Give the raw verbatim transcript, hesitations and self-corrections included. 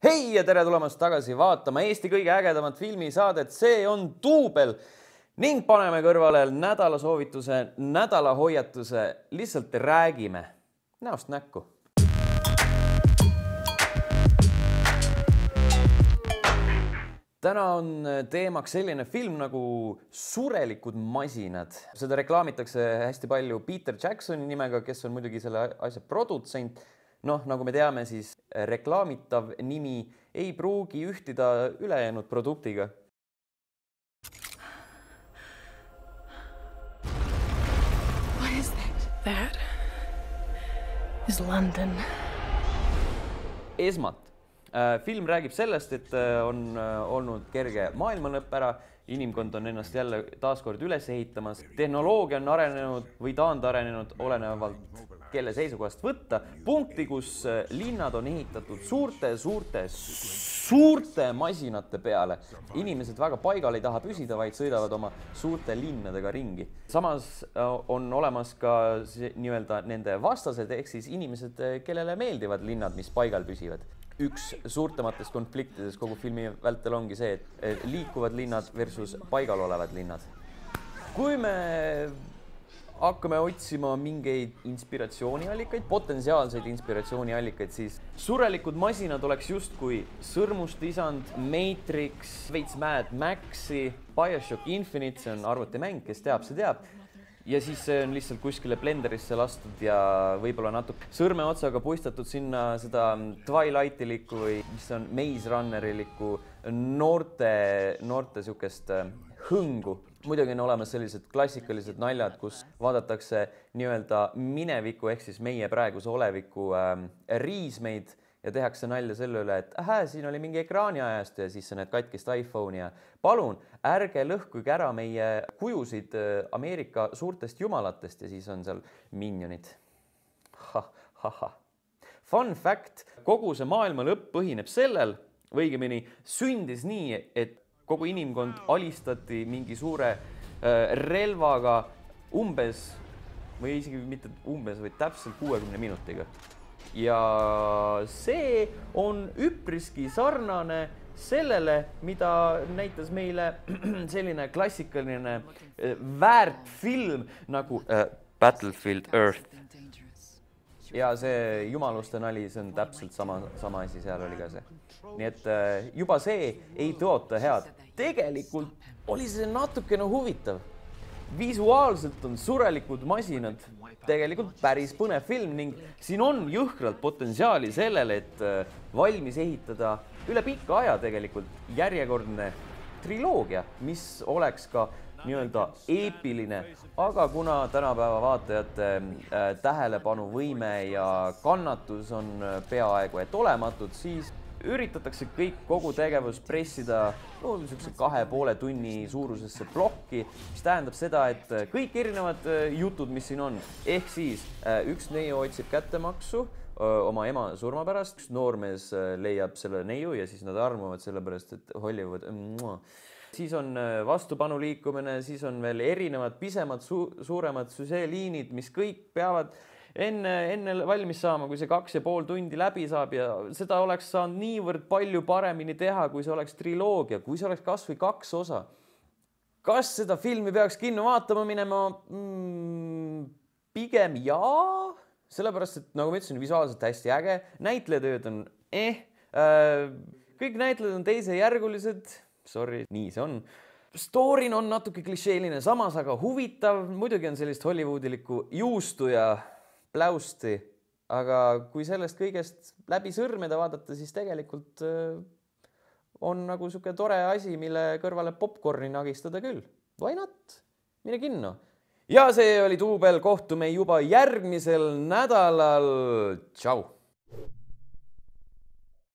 Hei ja tere tulemast tagasi vaatama Eesti kõige ägedamat filmisaadet, see on Duubel ning paneme kõrvale nädala soovituse, nädala hoiatuse, lihtsalt räägime näost näkku. Täna on teemaks selline film nagu Surelikud masinad. Seda reklaamitakse hästi palju Peter Jacksoni nimega, kes on muidugi selle asja produtsent. Noh, nagu me teame, siis reklaamitav nimi ei pruugi ühtida ülejäänud produktiga. What is that? That is London. Esmalt. Film räägib sellest, et on olnud kerge maailmalõpp ära, inimkond on ennast jälle taaskord üles ehitamas, tehnoloogia on arenenud või taandarenenud olenevalt kelle seisukohast võtta, punkti, kus linnad on ehitatud suurte, suurte, suurte masinate peale. Inimesed väga paigal ei taha püsida, vaid sõidavad oma suurte linnadega ringi. Samas on olemas ka nii-öelda nende vastased, ehk siis inimesed, kellele meeldivad linnad, mis paigal püsivad. Üks suurtematest konfliktides kogu filmi vältel ongi see, et liikuvad linnad versus paigal olevad linnad. Kui me hakkame otsima mingeid inspiratsiooniallikaid, potentsiaalseid inspiratsiooniallikaid, siis Surelikud masinad oleks justkui Sõrmuste isand, Matrix, veits Mad Maxi, BioShock Infinite, see on arvutimäng, kes teab, see teab. Ja siis see on lihtsalt kuskile blenderisse lastud ja võib-olla natuke sõrme otsaga puistatud sinna seda Twilightilikku või mis on Maze Runnerilikku noorte, noorte sükest hõngu. Muidugi on olemas sellised klassikalised naljad, kus vaadatakse nii-öelda mineviku ehk siis meie praeguse oleviku äh, riismeid ja tehakse nalja selle üle, et ähä, siin oli mingi ekraani ajast ja siis sa näed katkist iPhone'i ja palun, ärge lõhkuge ära meie kujusid Ameerika suurtest jumalatest ja siis on seal minionid. Ha, ha, ha. Fun fact, kogu see maailma lõpp põhineb sellel, või õigemini sündis nii, et kogu inimkond alistati mingi suure relvaga umbes, või isegi mitte umbes, vaid täpselt kuuekümne minutiga. Ja see on üpriski sarnane sellele, mida näitas meile selline klassikaline väärt film nagu uh, Battlefield Earth. Ja see jumaluste nali, see on täpselt sama, sama asi, seal oli ka see. Nii et uh, juba see ei tõota head. Tegelikult oli see natukene huvitav. Visuaalselt on Surelikud masinad tegelikult päris põnev film ning siin on jõhkralt potentsiaali sellele, et valmis ehitada üle pikka aja tegelikult järjekordne triloogia, mis oleks ka nii-öelda eepiline, aga kuna tänapäeva vaatajate tähelepanuvõime ja kannatus on peaaegu et olematud, siis üritatakse kõik kogu tegevus pressida no, kahe poole tunni suurusesse plokki, mis tähendab seda, et kõik erinevad jutud, mis siin on, ehk siis üks neiu otsib kättemaksu oma ema surma pärast, üks noormees leiab selle neiu ja siis nad armuvad selle pärast, et Hollywood. Siis on vastupanu liikumine, siis on veel erinevad pisemad, su suuremad süseeliinid, mis kõik peavad Enne, enne valmis saama, kui see kaks ja pool tundi läbi saab ja seda oleks saanud niivõrd palju paremini teha, kui see oleks triloogia, kui see oleks kas või kaks osa. Kas seda filmi peaks kinno vaatama minema? Mm, pigem jaa, sellepärast, et nagu ma ütlesin, visuaalselt hästi äge, näitlejatööd on eh, äh, kõik näitlejad on teisejärgulised, sorry, nii see on. Storin on natuke klišeeline, samas aga huvitav, muidugi on sellist hollywoodilikku juustu ja pläusti, aga kui sellest kõigest läbi sõrmeda vaadata, siis tegelikult on nagu siuke tore asi, mille kõrvale popcorni nagistada küll. Why not? Mine kinno. Ja see oli Duubel, kohtume juba järgmisel nädalal. Tšau!